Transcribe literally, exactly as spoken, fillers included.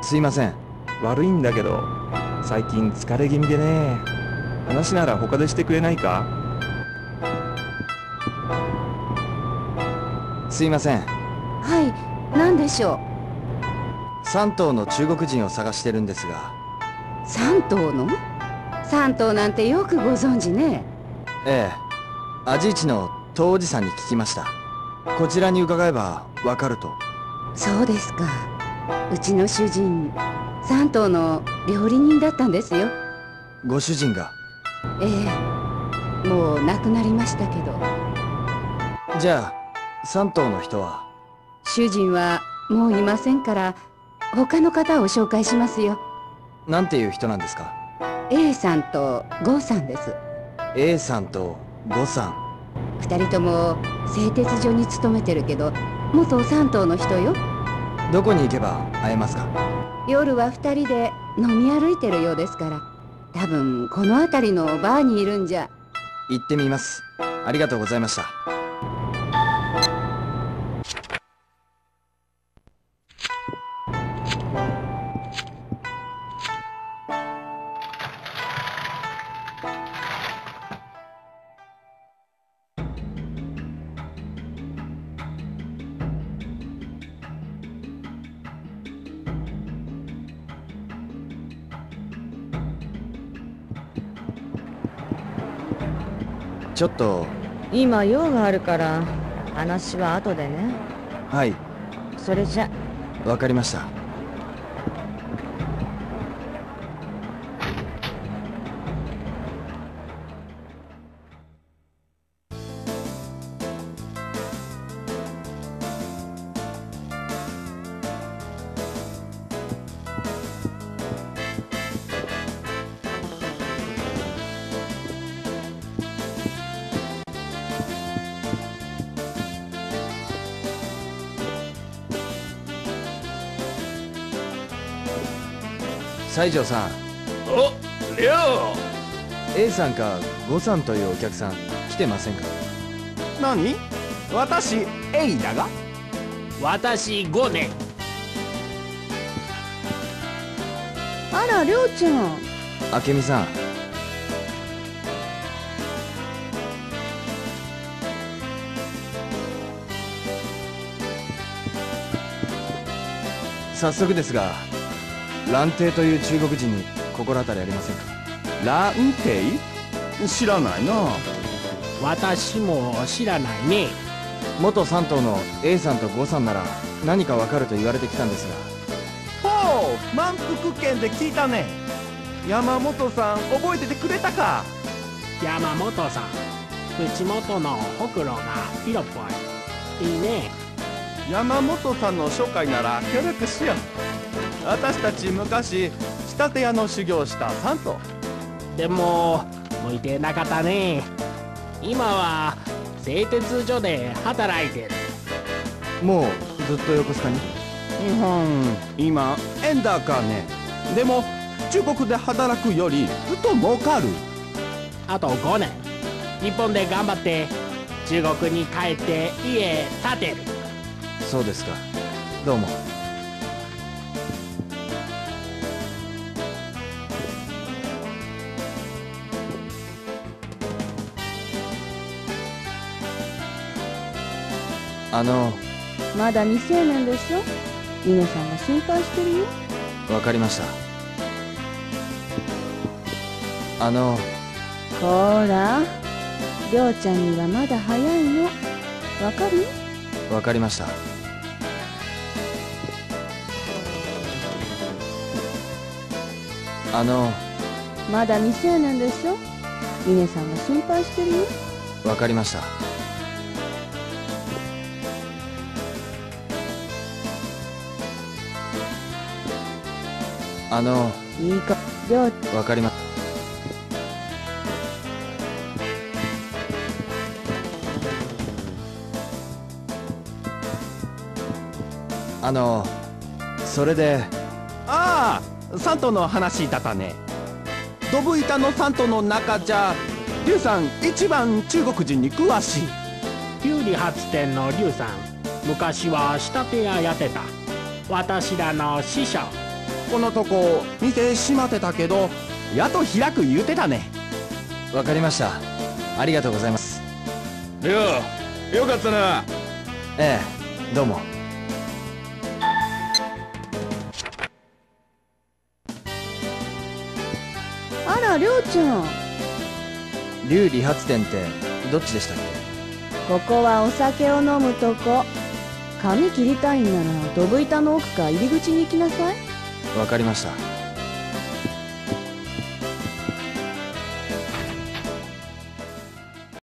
すいません。 悪いんだけど最近疲れ気味でね。話なら他でしてくれないか？ すいません。 はい、何でしょう。さん頭の中国人を探してるんですが。 さん頭のさん頭なんてよくご存知ね。 ええ、アジイチの東おじさんに聞きました。こちらに伺えばわかると。 そうですか。うちの主人さん頭の料理人だったんですよ。 ご主人が？ ええ、もう亡くなりましたけど。 じゃあさん頭の人は？ 主人はもういませんから他の方を紹介しますよ。 なんていう人なんですか？ A さんとゴさんです。 A さんとゴさん。 ふたりとも製鉄所に勤めてるけど元さん頭の人よ。 どこに行けば会えますか？ 夜はふたりで飲み歩いてるようですから、多分この辺りのバーにいるんじゃ。 行ってみます。ありがとうございました。ちょっと今用があるから話は後でね。 はい。 それじゃ。 わかりました。西条さん。 お、りょう。 A さんかゴさんというお客さん来てませんか？ 何？私 A だが。私ゴで。 あら、りょうちゃん。 明美さん。早速ですが、蘭亭という中国人に心当たりありませんか？ 蘭亭？知らないな。私も知らないね。 元さん頭の A さんとゴさんなら何かわかると言われてきたんですが。ほう、満腹圏で聞いたね。山本さん覚えててくれたか？山本さん、口元のほくろが色っぽい。いいね。山本さんの紹介なら協力しよう。私たち昔仕立て屋の修行したさん頭。でも向いてなかったね。今は製鉄所で働いてる。 もうずっと横須賀に？ 日本今円高ね。でも中国で働くよりずっと儲かる。あとごねん日本で頑張って中国に帰って家建てる。 そうですか。どうも。あの。 まだ未成年でしょ。峰さんが心配してるよ。 わかりました。あの。 ほら、りょうちゃんにはまだ早いの。わかる？ わかりました。あの。 まだ未成年でしょ。峰さんが心配してるよ。 わかりました。あの。 いいか、りょう。 わかりま。あの、それで。 ああ、さん頭の話だったね。ドブ板のさん頭の中じゃ劉さん一番中国人に詳しい。有利発展の劉さん、昔は仕立て屋やってた。私らの師匠。 このとこ店閉まってたけどやっと開く言うてたね。 わかりました。ありがとうございます。 いや、よかったな。 ええ、どうも。 あら、りょうちゃん。 竜理髪店ってどっちでしたっここはお酒を飲むとこ。髪切りたいんならドブ板の奥か入り口に行きなさい。 け？わかりました。